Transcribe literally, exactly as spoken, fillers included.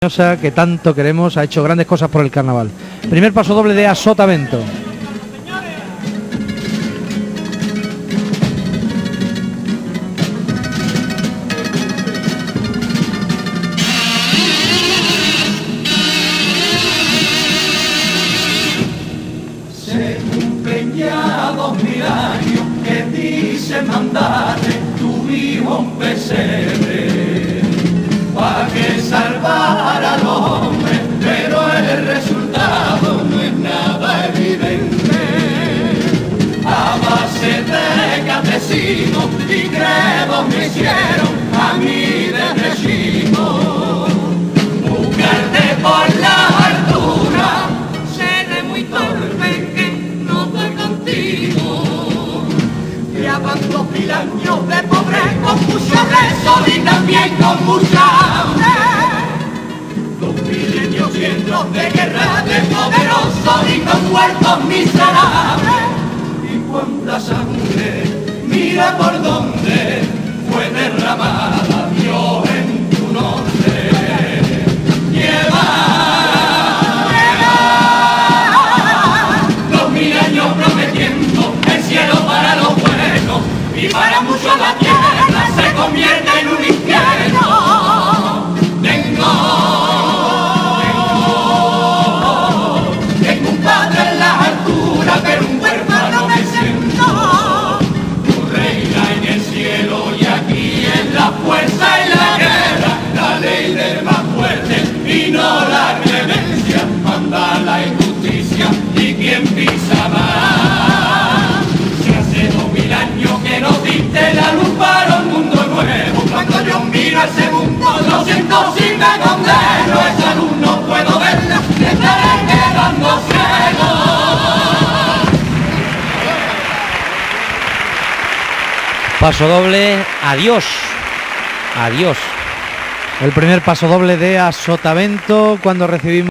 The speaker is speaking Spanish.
que tanto queremos, ha hecho grandes cosas por el carnaval. Primer paso doble de A Sotavento. Se cumplen ya dos mil años que dice mandarle tu hijo a un pesebre para que salvara al hombre, pero el resultado no es nada evidente. A base de catecismo y credos me hicieron a mí de regimo buscarte por la altura. Seré muy torpe que no estoy contigo. Llevan dos mil años de pobreza con mucho rezo y también con mucha hambre. Dos milenios llenos de guerra, de poderosos y con muertos miserables. Y cuánta sangre, mira por dónde fue derramada, Dios, en tu nombre. Lleva, lleva dos mil años prometiendo el cielo para los buenos y para muchos la tierra se convierte en un infierno. Tengo, tengo, tengo un padre en las alturas, pero un huérfano me siento. Tu reina en el cielo y aquí en la fuerza y la guerra, la ley del más fuerte y no la clemencia, manda la injusticia y quien pisa más. Si hace dos mil años que nos diste la luz para un mundo nuevo, cuando yo miro ese mundo lo siento si me condeno, esa luz no puedo verla, me estaré quedando ciego. Paso doble, adiós. Adiós. El primer paso doble de A Sotavento cuando recibimos